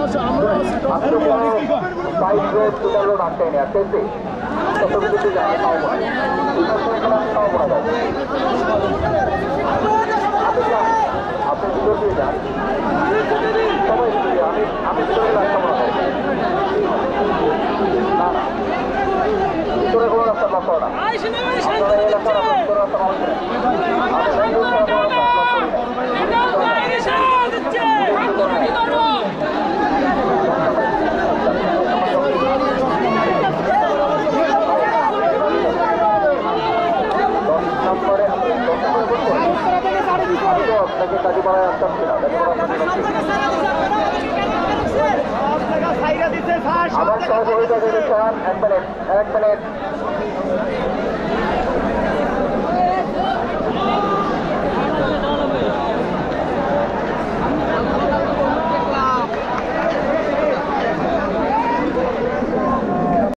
bike road sugar road আটকে নেই আসতে চতুর্দিকে যায় খাওয়া খাওয়া যায় আপনি ভিতর দিয়ে যান সবাই আমি ভিতরে রাস্তা বলা হয় না না ভিতরে কোনো রাস্তা ব্লক করো না আপনারা এই এলাকার ভিতরে রাস্তা বন্ধ করেন আপনাকে কাজে বাড়ায় আসতাম কিনা আবার সহযোগিতা করেছেন 1 মিনিট